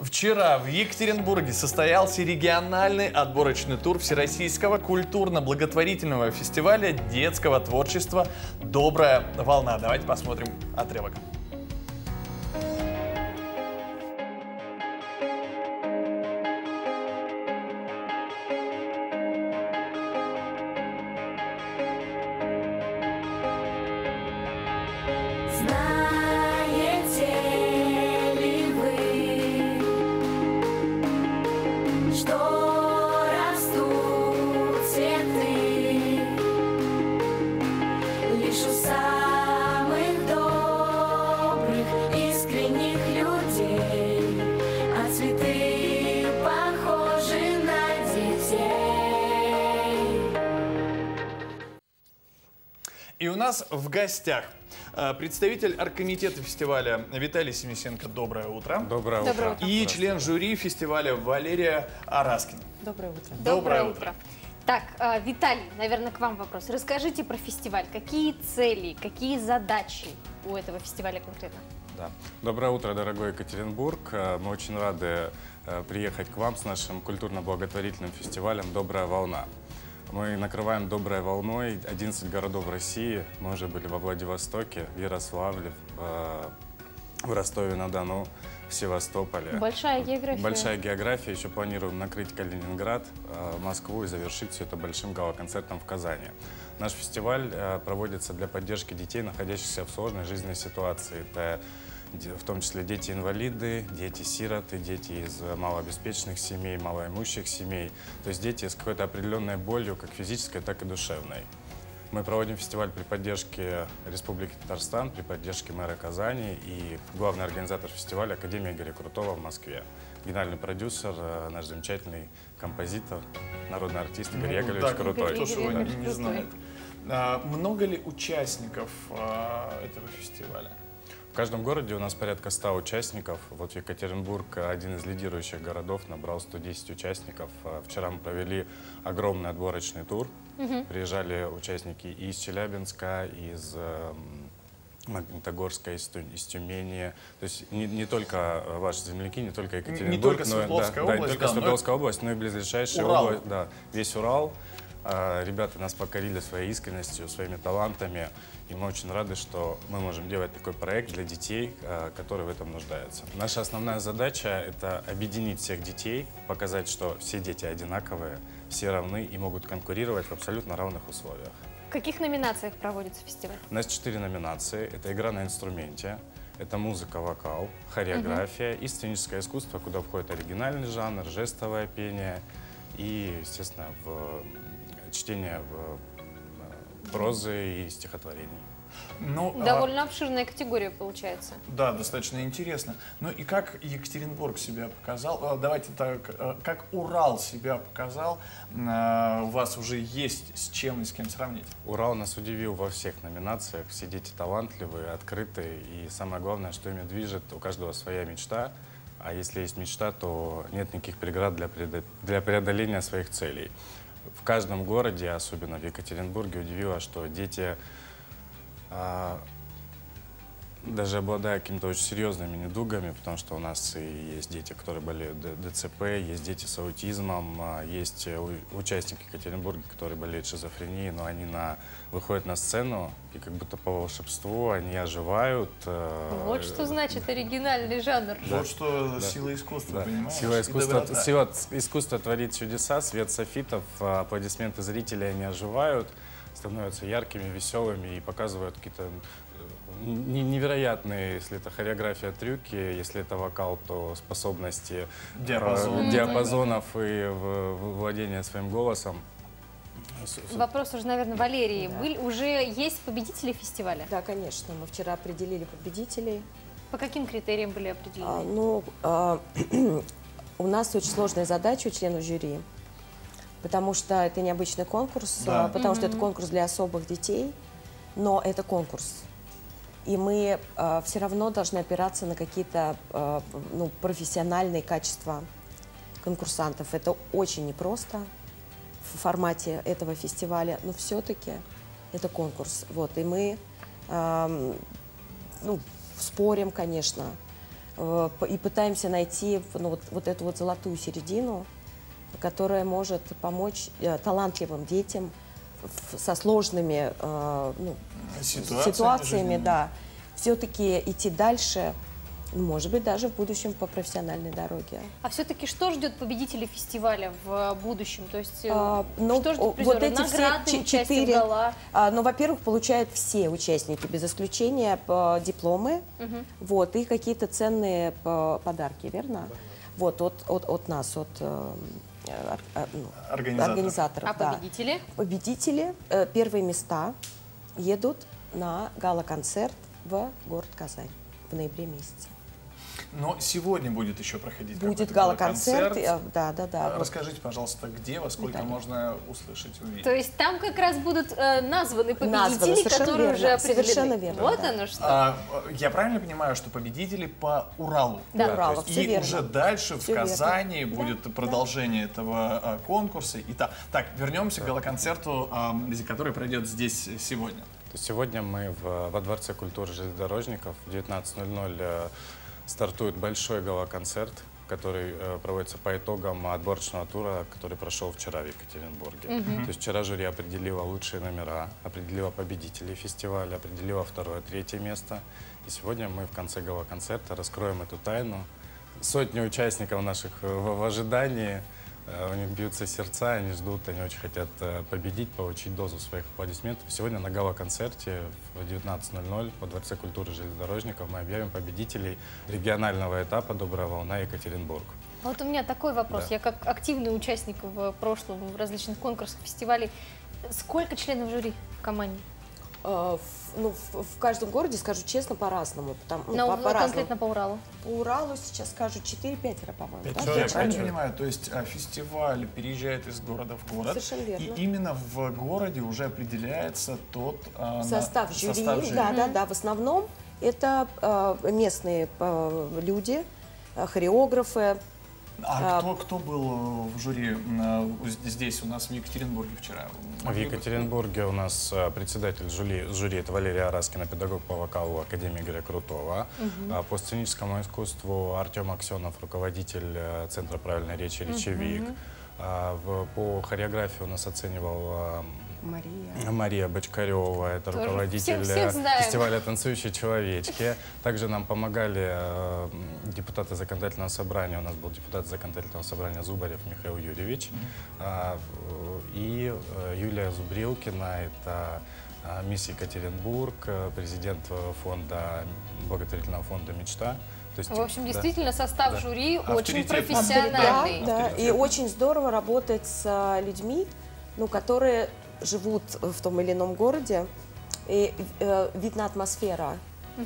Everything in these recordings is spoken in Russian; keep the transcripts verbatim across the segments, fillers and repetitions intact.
Вчера в Екатеринбурге состоялся региональный отборочный тур Всероссийского культурно-благотворительного фестиваля детского творчества «Добрая волна». Давайте посмотрим отрывок. И у нас в гостях представитель оргкомитета фестиваля Виталий Семисенко. Доброе утро. Доброе утро. Доброе утро. И член жюри фестиваля Валерия Араскина. Доброе утро. Доброе, Доброе утро. утро. Так, Виталий, наверное, к вам вопрос. Расскажите про фестиваль. Какие цели, какие задачи у этого фестиваля конкретно? Да. Доброе утро, дорогой Екатеринбург. Мы очень рады приехать к вам с нашим культурно-благотворительным фестивалем «Добрая волна». Мы накрываем доброй волной одиннадцать городов России. Мы уже были во Владивостоке, в Ярославле, в Ростове-на-Дону, в Севастополе. Большая география. Большая география. Еще планируем накрыть Калининград, Москву и завершить все это большим гала-концертом в Казани. Наш фестиваль проводится для поддержки детей, находящихся в сложной жизненной ситуации. Это в том числе дети-инвалиды, дети-сироты, дети из малообеспеченных семей, малоимущих семей. То есть дети с какой-то определенной болью, как физической, так и душевной. Мы проводим фестиваль при поддержке Республики Татарстан, при поддержке мэра Казани и главный организатор фестиваля Академия Игоря Крутого в Москве. Генеральный продюсер, наш замечательный композитор, народный артист Игорь ну, Яковлевич да, Крутой. Кто же его не, не знает. А, много ли участников а, этого фестиваля? В каждом городе у нас порядка ста участников. Вот Екатеринбург, один из лидирующих городов, набрал сто десять участников. Вчера мы провели огромный отборочный тур. Угу. Приезжали участники и из Челябинска, из э, Магнитогорска, из, из Тюмени. То есть не, не только ваши земляки, не только Екатеринбург. Не только Свердловская но, область, да, не только да, Свердловская но область, но и близлежащая область. Да, весь Урал. Ребята нас покорили своей искренностью, своими талантами, и мы очень рады, что мы можем делать такой проект для детей, которые в этом нуждаются. Наша основная задача – это объединить всех детей, показать, что все дети одинаковые, все равны и могут конкурировать в абсолютно равных условиях. В каких номинациях проводится фестиваль? У нас четыре номинации. Это игра на инструменте, это музыка, вокал, хореография угу. и сценическое искусство, куда входит оригинальный жанр, жестовое пение и, естественно, в чтение в прозы и стихотворений. Ну, Довольно а... обширная категория получается. Да, достаточно интересно. Ну и как Екатеринбург себя показал? Давайте так, как Урал себя показал? У вас уже есть с чем и с кем сравнить? Урал нас удивил во всех номинациях. Все дети талантливые, открытые. И самое главное, что ими движет, у каждого своя мечта. А если есть мечта, то нет никаких преград для, для преодоления своих целей. В каждом городе, особенно в Екатеринбурге, удивило, что дети, а, даже обладая какими-то очень серьезными недугами, потому что у нас и есть дети, которые болеют ДЦП, есть дети с аутизмом, есть участники Екатеринбурга, которые болеют шизофренией, но они на, выходят на сцену, и как будто по волшебству они оживают. Вот что значит оригинальный жанр. Да. Вот что да. сила искусства, да. понимаешь? Сила искусства, сила искусства творит чудеса, свет софитов, аплодисменты зрителей, они оживают, становятся яркими, веселыми и показывают какие-то невероятные, если это хореография, трюки, если это вокал, то способности Диапазон. э, диапазонов и владения своим голосом. Вопрос уже, наверное, Валерии. Да. Были, уже есть победители фестиваля? Да, конечно. Мы вчера определили победителей. По каким критериям были определены? А, ну, а, у нас очень сложная задача у членов жюри, потому что это необычный конкурс, да. потому mm-hmm. что это конкурс для особых детей, но это конкурс. И мы э, все равно должны опираться на какие-то э, ну, профессиональные качества конкурсантов. Это очень непросто в формате этого фестиваля, но все-таки это конкурс. Вот, и мы э, ну, спорим, конечно, э, п- и пытаемся найти ну, вот, вот эту вот золотую середину, которая может помочь э, талантливым детям в- со сложными э, ну, Ситуациями ситуациями, жизненными. да, все-таки идти дальше, ну, может быть, даже в будущем по профессиональной дороге. А все-таки что ждет победителей фестиваля в будущем? То есть э, А, ну, что о, ждет призеров? вот эти Награды, все ч- участие в четыре, гала? а, ну, во-первых, получают все участники, без исключения по- дипломы, вот, и какие-то ценные по- подарки, верно? Вот, от, от, от нас, от э, ор- э, ну, Организаторов. организаторов. А да. победители? Победители, э, первые места едут на гала-концерт в город Казань в ноябре месяце. Но сегодня будет еще проходить Будет какой-то гала-концерт, гала-концерт. э, да, да, да. А, вот. Расскажите, пожалуйста, где, во сколько Виталий. можно услышать, увидеть? То есть там как раз будут э, названы победители, Названы, совершенно которые верно, уже определены. совершенно верно, Вот да. оно что. А, я правильно понимаю, что победители по Уралу? Да. По Уралу, То есть все и верно. уже дальше Всё в верно. Казани Да, будет да. продолжение этого а, конкурса. И так, так, вернемся к гала-концерту, а, который пройдет здесь сегодня. То есть сегодня мы в, во Дворце культуры железнодорожников в девятнадцать ноль ноль э, стартует большой гала-концерт, который э, проводится по итогам отборочного тура, который прошел вчера в Екатеринбурге. То есть вчера жюри определило лучшие номера, определило победителей фестиваля, определило второе, третье место. И сегодня мы в конце гала-концерта раскроем эту тайну. Сотни участников наших в, в ожидании. Э, У них бьются сердца, они ждут, они очень хотят э, победить, получить дозу своих аплодисментов. Сегодня на гала-концерте в девятнадцать ноль ноль во Дворце культуры железнодорожников мы объявим победителей регионального этапа «Добрая волна» Екатеринбург. А вот у меня такой вопрос. Да. Я как активный участник в прошлом в различных конкурсах, фестивалей. Сколько членов жюри в команде? Э, в- ну, в, в каждом городе, скажу честно, по-разному. Потому, ну, Ну, по- по-разному. конкретно по Уралу. По Уралу сейчас скажу четыре-пятеро, по-моему. Пять да? человек. Я правильно человек. понимаю, то есть а, фестиваль переезжает из города в город, Совершенно верно. и именно в городе уже определяется тот а, на- Состав жюри, состав жюри. да, да, да. В основном это э, местные э, люди, э, хореографы. А А, кто, кто был в жюри м, э, здесь у нас в Екатеринбурге вчера? В Могли бы- Екатеринбурге у нас э, председатель жюри, жюри это Валерия Араскина, педагог по вокалу Академии Игоря Крутого. А по сценическому искусству Артем Аксенов, руководитель э, Центра правильной речи «Речевик». А в- по хореографии у нас оценивал Мария. э, Мария Бочкарева, это Тоже руководитель всех- всех э, знаем. фестиваля «Танцующие человечки». Также нам помогали э, депутаты законодательного собрания. У нас был депутат законодательного собрания Зубарев Михаил Юрьевич. А, в- и э, Юлия Зубрилкина, это э, мисс Екатеринбург, э, президент э, фонда, благотворительного фонда «Мечта». То есть, В общем, да. действительно, состав Да. жюри очень Авторитет. профессиональный. Да, да. И Авторитетно. очень здорово работать с а, людьми, ну, которые живут в том или ином городе. И э, видна атмосфера,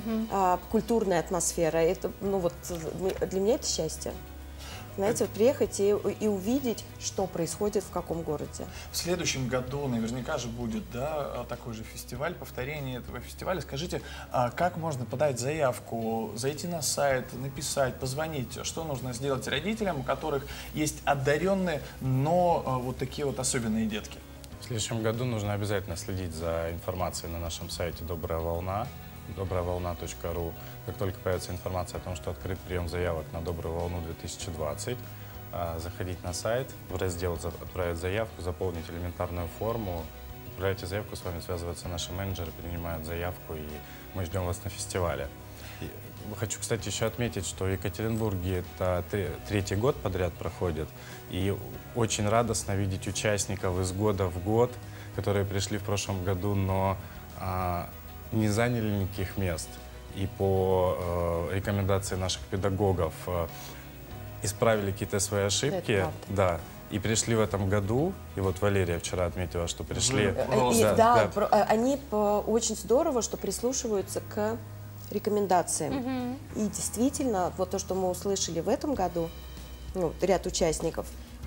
а, культурная атмосфера. Это, ну, вот, э, для меня это счастье. Знаете, вот приехать и, и увидеть, что происходит в каком городе. В следующем году наверняка же будет, да, такой же фестиваль, повторение этого фестиваля. Скажите, а как можно подать заявку, зайти на сайт, написать, позвонить? Что нужно сделать родителям, у которых есть одаренные, но а, вот такие вот особенные детки? В следующем году нужно обязательно следить за информацией на нашем сайте «Добрая волна», добрая волна точка ру. Как только появится информация о том, что открыт прием заявок на «Добрую волну две тысячи двадцать», а, заходить на сайт, в раздел за- «Отправить заявку», заполнить элементарную форму, отправляйте заявку, с вами связываются наши менеджеры, принимают заявку, и мы ждем вас на фестивале. И хочу, кстати, еще отметить, что в Екатеринбурге это тре- третий год подряд проходит, и очень радостно видеть участников из года в год, которые пришли в прошлом году, но а, не заняли никаких мест. И по э, рекомендации наших педагогов э, исправили какие-то свои ошибки. правда. Да. И пришли в этом году, и вот Валерия вчера отметила, что пришли... Вы- Э, и, Да, да, да. про- э, они по- очень здорово, что прислушиваются к рекомендациям. И действительно, вот то, что мы услышали в этом году, ну, ряд участников,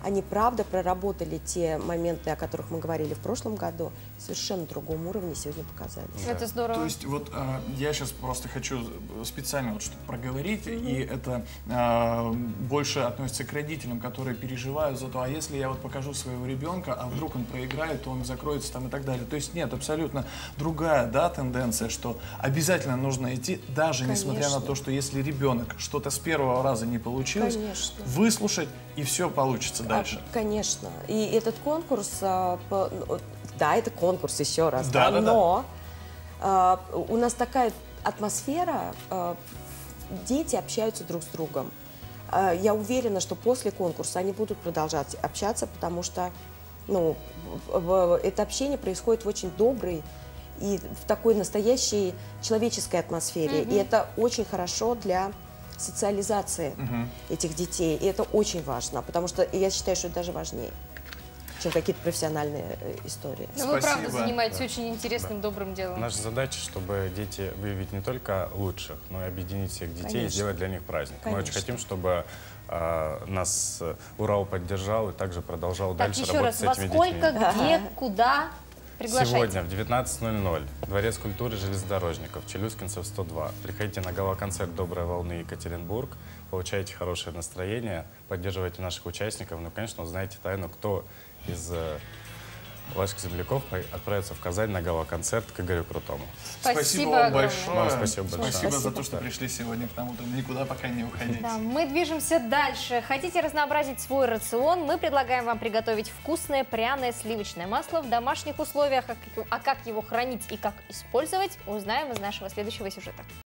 они правда проработали те моменты, о которых мы говорили в прошлом году, совершенно другом уровне сегодня показали. Это здорово. То есть вот э, я сейчас просто хочу специально вот что-то проговорить, mm-hmm. и это э, больше относится к родителям, которые переживают за то, а если я вот покажу своего ребенка, а вдруг он проиграет, то он закроется там и так далее. То есть нет, абсолютно другая, да, тенденция, что обязательно нужно идти, даже Конечно. несмотря на то, что если ребенок что-то с первого раза не получилось, Конечно. выслушать, и все получится дальше. А, конечно. И этот конкурс, а, по, да, это конкурс еще раз, да, да, да, но да. А, у нас такая атмосфера, а, дети общаются друг с другом. А, я уверена, что после конкурса они будут продолжать общаться, потому что ну, это общение происходит в очень доброй и в такой настоящей человеческой атмосфере. Mm-hmm. И это очень хорошо для социализации mm-hmm. этих детей. И это очень важно, потому что я считаю, что это даже важнее, чем какие-то профессиональные истории. Но вы правда Спасибо. занимаетесь Да. очень интересным, Да. добрым делом. Наша задача, чтобы дети выявить не только лучших, но и объединить всех детей Конечно. и сделать для них праздник. Конечно. Мы очень хотим, чтобы а, нас э, Урал поддержал и также продолжал Так, дальше еще работать раз, с во этими сколько, детьми. где, куда приглашайте? Сегодня в девятнадцать ноль ноль Дворец культуры железнодорожников, Челюскинцев сто два. Приходите на гала-концерт «Доброй волны» Екатеринбург, получайте хорошее настроение, поддерживайте наших участников, ну, конечно, узнаете тайну, кто из э, ваших земляков отправится в Казань на гала-концерт к Игорю Крутому. Спасибо вам огромное. большое. Вам спасибо большое. Спасибо за Спасибо. то, что пришли сегодня к нам утром. Никуда пока не уходите. Да, мы движемся дальше. Хотите разнообразить свой рацион? Мы предлагаем вам приготовить вкусное пряное сливочное масло в домашних условиях. А как его хранить и как использовать, узнаем из нашего следующего сюжета.